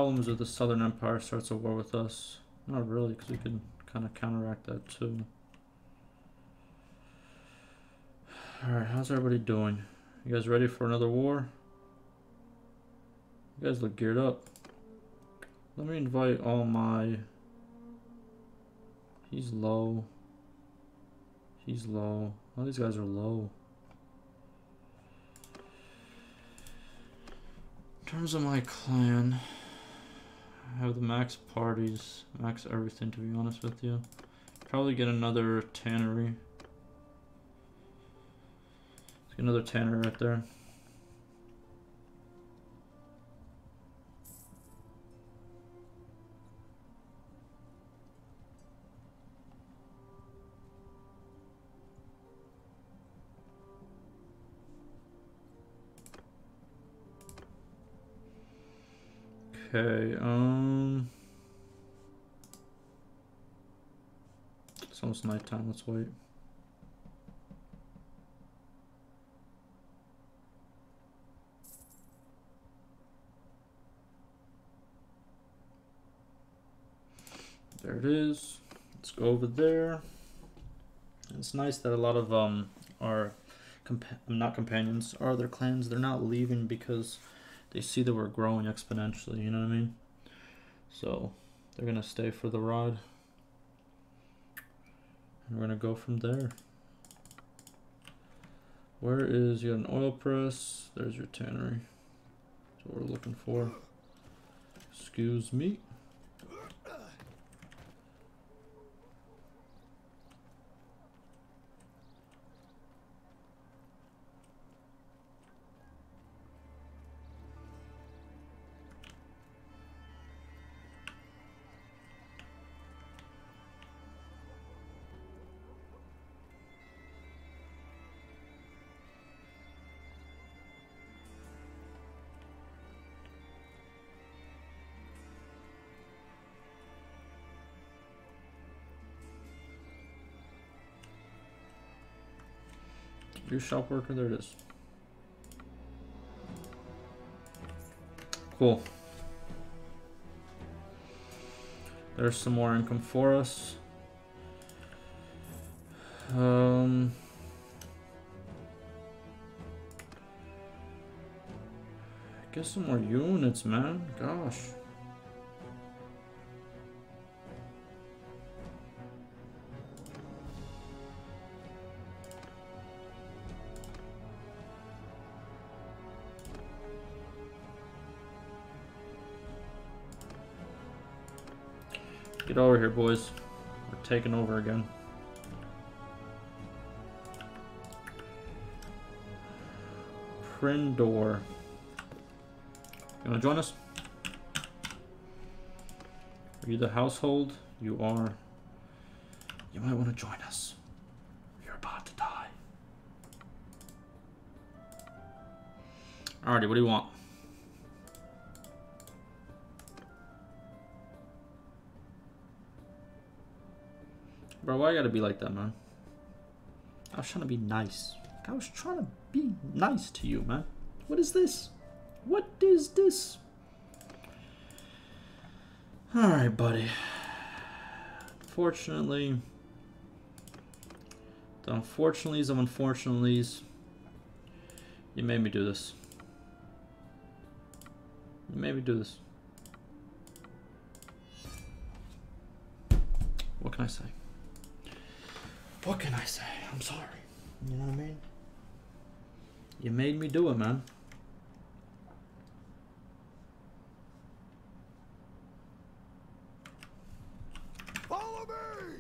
problem is if the Southern Empire starts a war with us. Not really, because we can kind of counteract that too. Alright, how's everybody doing? You guys ready for another war? You guys look geared up. Let me invite all my... He's low. He's low. All these guys are low. In terms of my clan, I have the max parties, max everything, to be honest with you. Probably get another tannery. Let's get another tannery right there. Okay, it's almost nighttime, let's wait. There it is. Let's go over there. It's nice that a lot of our not companions, our other clans, they're not leaving because they see that we're growing exponentially, you know what I mean? So they're gonna stay for the ride. And we're gonna go from there. Where is your oil press? There's your tannery. That's what we're looking for. Excuse me. Your shop worker, there it is. Cool. There's some more income for us. Get some more units, man. Gosh. Get over here, boys. We're taking over again. Prindor. You wanna join us? Are you the household? You are. You might want to join us. You're about to die. Alrighty, what do you want? Bro, why I gotta be like that, man? I was trying to be nice. I was trying to be nice to you, man. What is this? What is this? Alright, buddy. Unfortunately, the unfortunately's of unfortunately's, you made me do this. You made me do this. What can I say? What can I say? I'm sorry. You know what I mean? You made me do it, man. Follow me!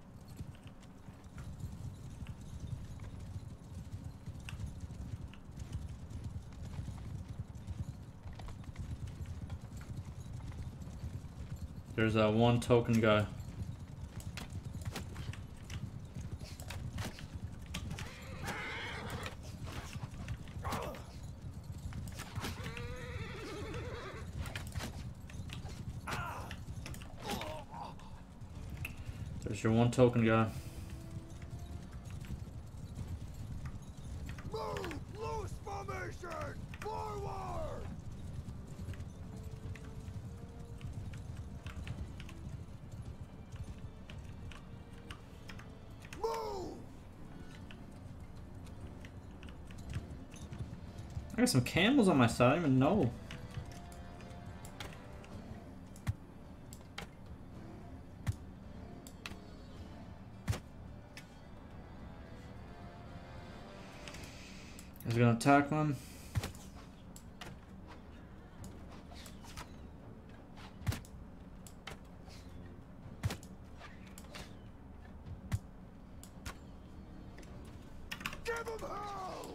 There's that one token guy. There's your one token guy. Move! Loose formation! Forward! got some camels on my side, I didn't even know. Is he gonna attack them? Give him hell!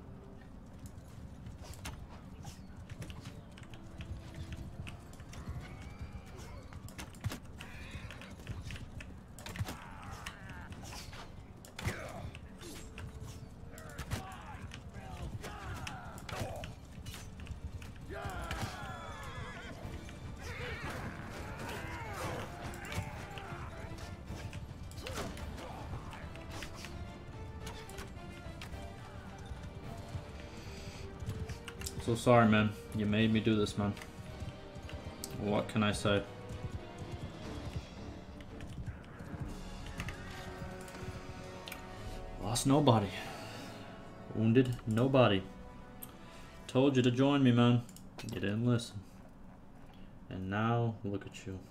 So sorry, man. You made me do this, man. What can I say? Lost nobody. Wounded nobody. Told you to join me, man. You didn't listen. And now, look at you.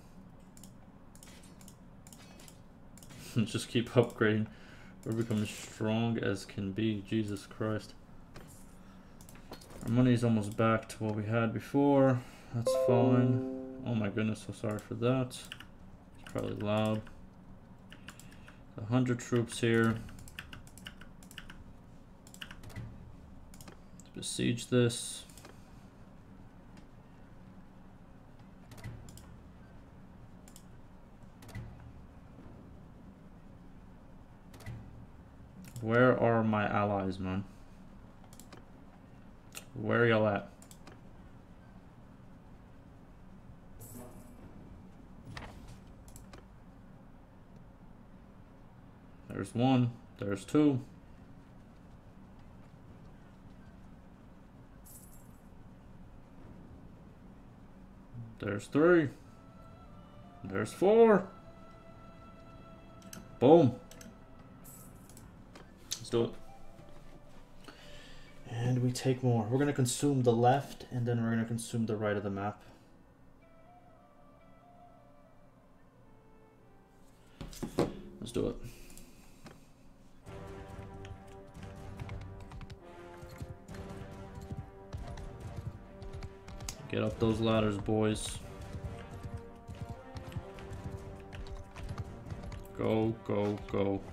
Just keep upgrading. We're becoming strong as can be. Jesus Christ. Our money's almost back to what we had before. That's fine. Oh my goodness, so sorry for that. It's probably loud. 100 troops here. Let's besiege this. Where are my allies, man? Where y'all at? There's one. There's two. There's three. There's four. Boom. Let's do it. And we take more. We're going to consume the left, and then we're going to consume the right of the map. Let's do it. Get up those ladders, boys. Go, go, go.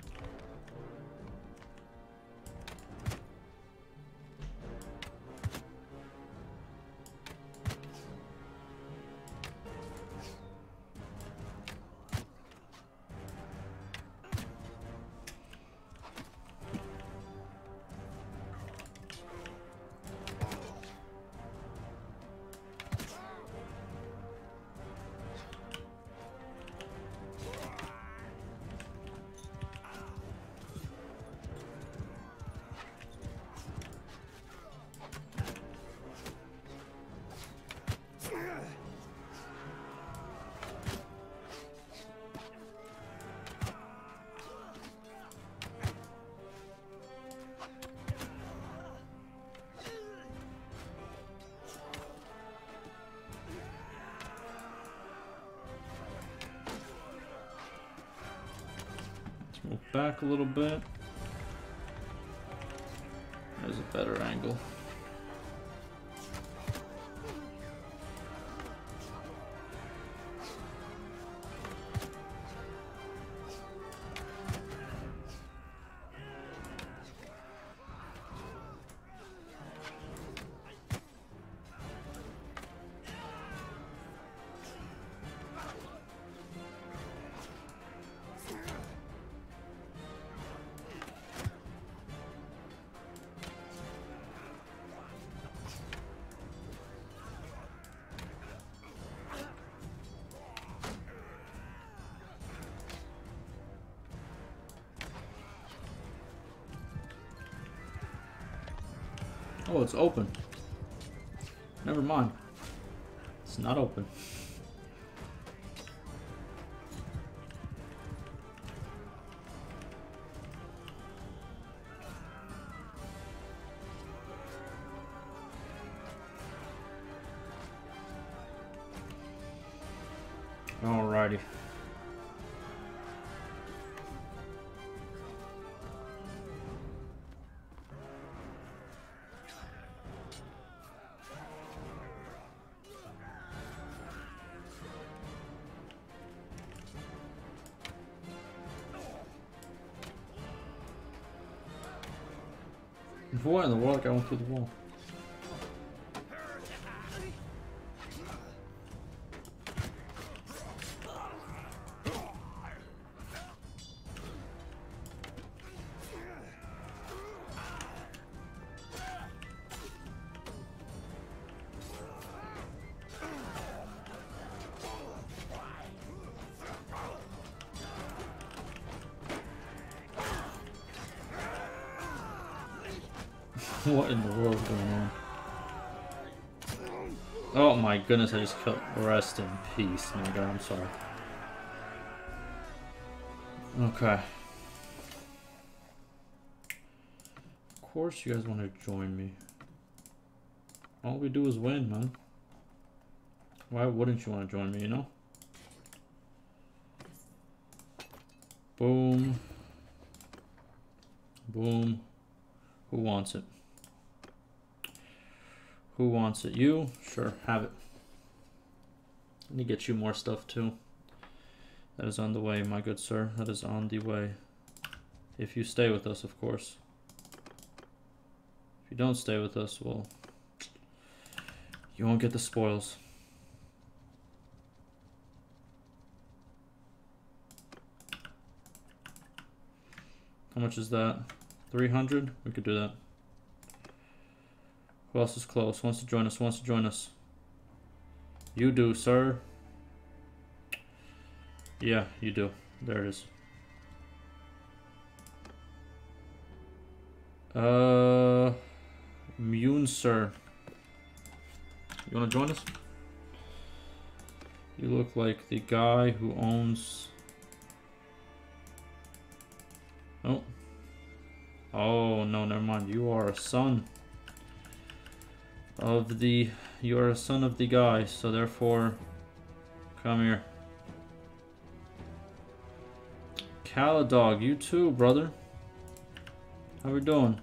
Move back a little bit. There's a better angle. Oh, it's open. Never mind. It's not open. Alrighty. What in the world? I went through the wall. What in the world is going on? Oh my goodness, I just killed. Rest in peace. Oh my god, I'm sorry. Okay. Of course you guys want to join me. All we do is win, man. Why wouldn't you want to join me, you know? Boom. Boom. Who wants it? Who wants it? You? Sure, have it. Let me get you more stuff too. That is on the way, my good sir. That is on the way. If you stay with us, of course. If you don't stay with us, well, you won't get the spoils. How much is that? 300? We could do that. Who else is close? Wants to join us? Wants to join us? You do, sir. Yeah, you do. There it is. Mune, sir. You wanna join us? You look like the guy who owns... Oh. Oh, no, never mind. You are a son of the... You are a son of the guy, so therefore... Come here. Caladog, you too, brother. How we doing?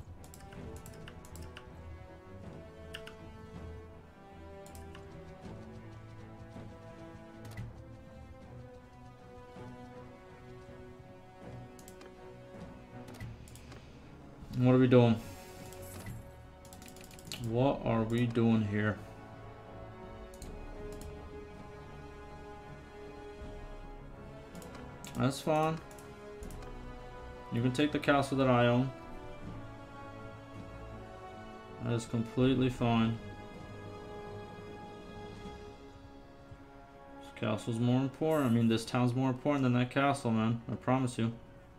What are we doing? What are we doing here? That's fine. You can take the castle that I own. That is completely fine. This castle's more important. I mean, this town's more important than that castle, man. I promise you.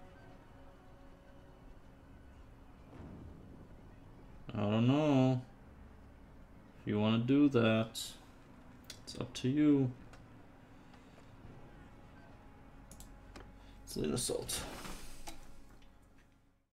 I don't know. If you want to do that, it's up to you. Let's lead assault.